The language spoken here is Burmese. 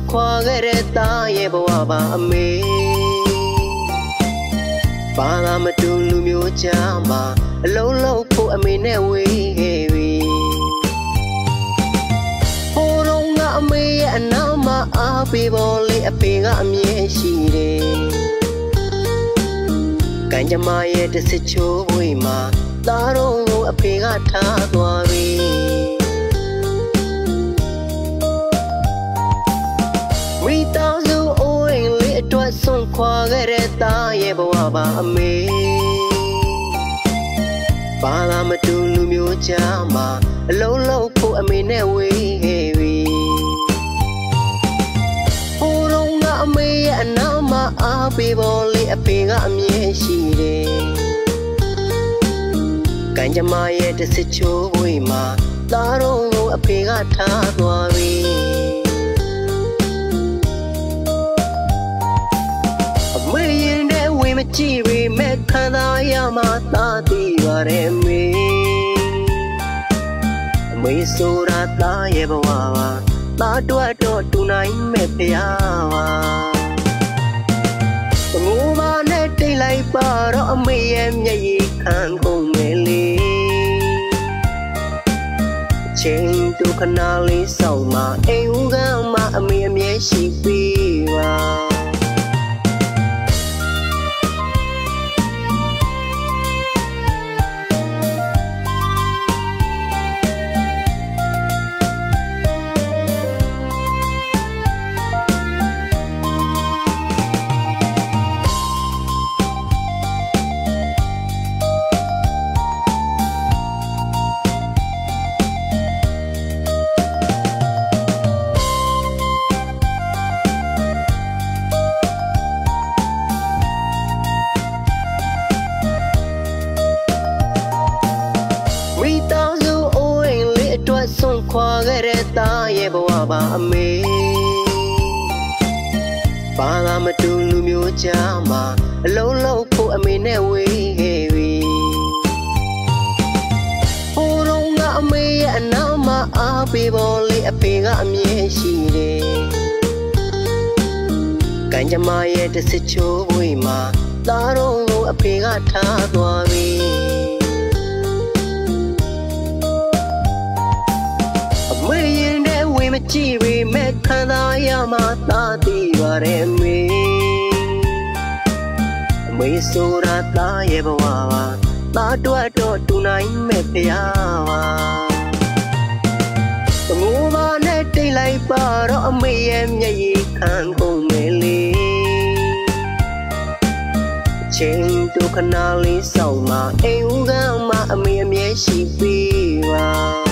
ခွာခဲ့တဲ့သားရဲ့ဘဝပါအမေဘာသာမတူလူမျိုးကြားမှာအလုံးလုံးဖို့အမေနဲ့ဝေးခဲ့ပြီဟိုတော့ငါအမေရဲ့အနာမှာအားပေးပေါ်လေအဖေကအမြဲရှိတယ်ကံကြမ္မာရဲ့တစ်စစ်ချိုးဝေးမှာသားတော်ကိုအဖေကထားသွားပြီမိသားစုအိုးအိမ်လေးအတွက်ဆုံးခွာခဲ့တဲ့သားရဲ့ဘဝပါအမေဘာသာမတူလူမျိုးကြားမှာအလုံးလုံးဖို့အမေနဲ့ဝေးခဲ့ပြီဟိုတော့ငါအမေရဲ့အနာမှာအားပေးပေါ်လေအဖေကအမြဲရှိတယ်ကံကြမ္မာရဲ့တစ်စစ်ချိုးဝေးမှာသားတော်ကိုအဖေကထားသွားပြီအမေရင်တဲ့ဝေမကြည့်ပေမဲ့ခံစားရမှသာသိပါတယ်မေအမေဆိုတာသားရဲ့ဘဝပါသားတို့တော့တူနိုင်မဲ့ဖျားပါငိုပါနဲ့တိတ်လိုက်ပါတော့အမေရဲ့မျက်ရည်ခံကုန်မယ်လေချိန်တို့ခဏလေးဆောင်မအိမ်ဦးကမှအမေအမြဲရှိပေးပါဆုံးခွာခဲ့တဲ့သားရဲ့ဘဝပါအမေဘာသာမတူလူမျိုးကြားမှာအလုံးလုံးဖို့အမေနဲ့ဝေးခဲ့ပြီဟိုတော့ငါအမေရဲ့အနာမှာအားပေးပေါ်လေအဖေကအမြဲရှိတယ်ကံကြမ္မာရဲ့တစ်စစ်ချိုးဝေးမှာသားတော်ကိုအဖေကထားသွားပြီမကြည့်ပေမဲ့ခံစားရမှသာသိပါတယ်မေအမေဆိုတာသားရဲ့ဘဝပါသားတို့တော့တူနိုင်မဲ့ဖျားပါငိုပါနဲ့တိတ်လိုက်ပါတော့အမေရဲ့မျက်ရည်ခံကုန်မယ်လေချိန်တို့ခဏလေးဆောင်မအိမ်ဦးကမှအမေအမြဲရှိပေးပါ